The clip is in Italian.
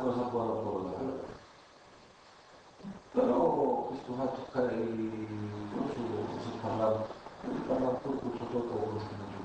cosa buona buona. Però questo fatto che non so se parlavo tutto sotto